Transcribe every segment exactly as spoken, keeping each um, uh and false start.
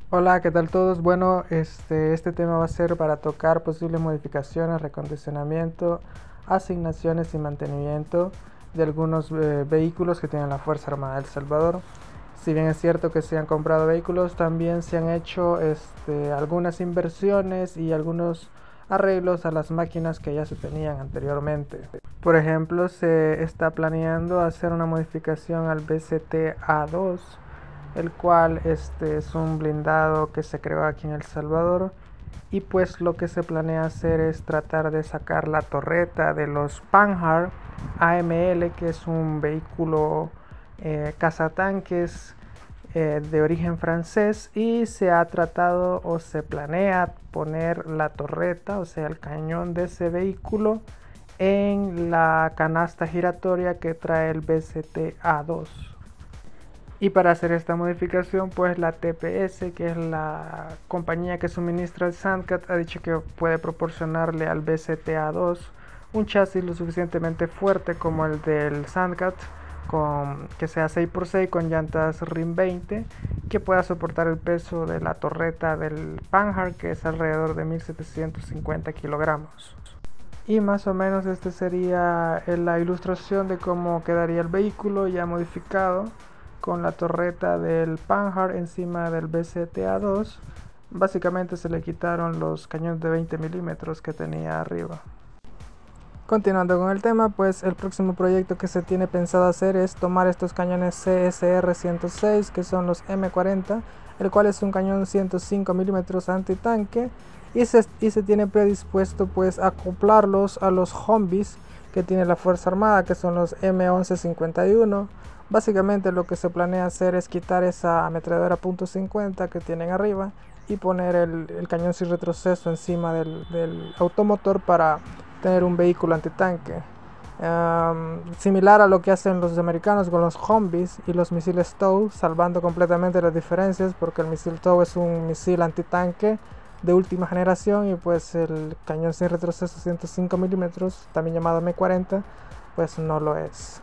Hola, ¿qué tal todos? Bueno, este, este tema va a ser para tocar posibles modificaciones, recondicionamiento, asignaciones y mantenimiento de algunos eh, vehículos que tiene la Fuerza Armada de El Salvador. Si bien es cierto que se han comprado vehículos, también se han hecho este, algunas inversiones y algunos arreglos a las máquinas que ya se tenían anteriormente. Por ejemplo, se está planeando hacer una modificación al B C T A dos, el cual este es un blindado que se creó aquí en El Salvador, y pues lo que se planea hacer es tratar de sacar la torreta de los Panhard A M L, que es un vehículo eh, cazatanques eh, de origen francés, y se ha tratado o se planea poner la torreta, o sea el cañón de ese vehículo, en la canasta giratoria que trae el B C T A dos. Y para hacer esta modificación, pues la T P S, que es la compañía que suministra el Sandcat, ha dicho que puede proporcionarle al B C T A dos un chasis lo suficientemente fuerte como el del Sandcat, con, que sea seis por seis con llantas R I M veinte, que pueda soportar el peso de la torreta del Panhard, que es alrededor de mil setecientos cincuenta kilogramos. Y más o menos esta sería la ilustración de cómo quedaría el vehículo ya modificado, con la torreta del Panhard encima del B C T A dos. Básicamente se le quitaron los cañones de veinte milímetros que tenía arriba. Continuando con el tema, pues el próximo proyecto que se tiene pensado hacer es tomar estos cañones C S R ciento seis, que son los M cuarenta, el cual es un cañón ciento cinco milímetros antitanque, y se, y se tiene predispuesto pues a acoplarlos a los Humvees que tiene la Fuerza Armada, que son los M once cincuenta y uno. Básicamente lo que se planea hacer es quitar esa ametralladora punto cincuenta que tienen arriba y poner el, el cañón sin retroceso encima del, del automotor para tener un vehículo antitanque. Um, similar a lo que hacen los americanos con los Humvees y los misiles T O W, salvando completamente las diferencias, porque el misil T O W es un misil antitanque de última generación, y pues el cañón sin retroceso ciento cinco milímetros, también llamado M cuarenta, pues no lo es.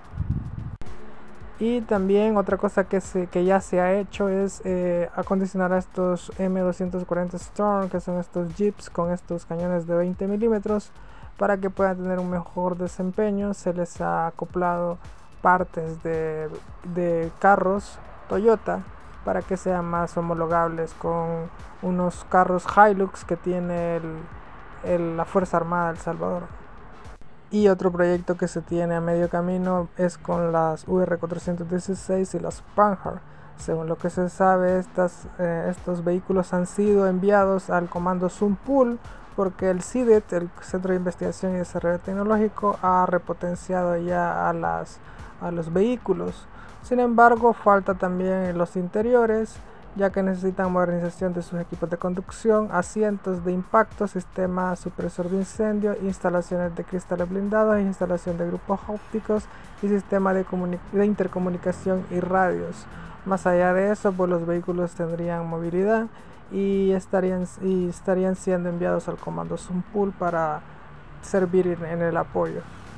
Y también otra cosa que, se, que ya se ha hecho es eh, acondicionar a estos M doscientos cuarenta Storm, que son estos jeeps con estos cañones de veinte milímetros, para que puedan tener un mejor desempeño. Se les ha acoplado partes de, de carros Toyota para que sean más homologables con unos carros Hilux que tiene el, el, la Fuerza Armada de El Salvador. Y otro proyecto que se tiene a medio camino es con las U R cuatrocientos dieciséis y las Panhard. Según lo que se sabe, estas, eh, estos vehículos han sido enviados al comando Sunpool, porque el C I D E T, el Centro de Investigación y Desarrollo Tecnológico, ha repotenciado ya a, las, a los vehículos. Sin embargo, falta también los interiores, ya que necesitan modernización de sus equipos de conducción, asientos de impacto, sistema supresor de incendio, instalaciones de cristales blindados, instalación de grupos ópticos y sistema de, de intercomunicación y radios. Más allá de eso, pues los vehículos tendrían movilidad y estarían, y estarían siendo enviados al comando Sunpool para servir en el apoyo.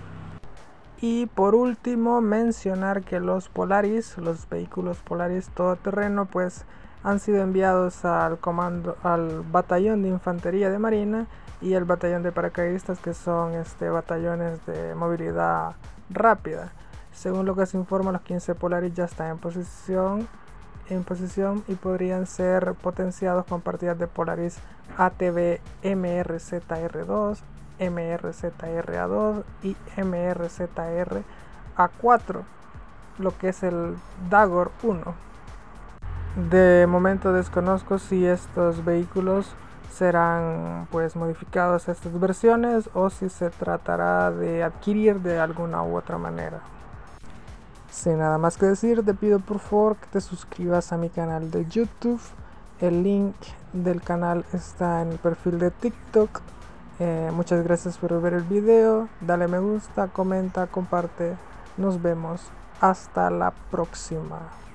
Y por último, mencionar que los Polaris, los vehículos Polaris todoterreno, pues han sido enviados al comando, al batallón de infantería de marina y el batallón de paracaidistas, que son este batallones de movilidad rápida. Según lo que se informa, los quince Polaris ya están en posición, en posición y podrían ser potenciados con partidas de Polaris A T B M R Z R dos, M R Z R A dos y M R Z R A cuatro, lo que es el Dagor uno. De momento desconozco si estos vehículos serán pues modificados a estas versiones o si se tratará de adquirir de alguna u otra manera. Sin nada más que decir, te pido por favor que te suscribas a mi canal de YouTube. El link del canal está en el perfil de TikTok. Eh, muchas gracias por ver el video. Dale me gusta, comenta, comparte. Nos vemos. Hasta la próxima.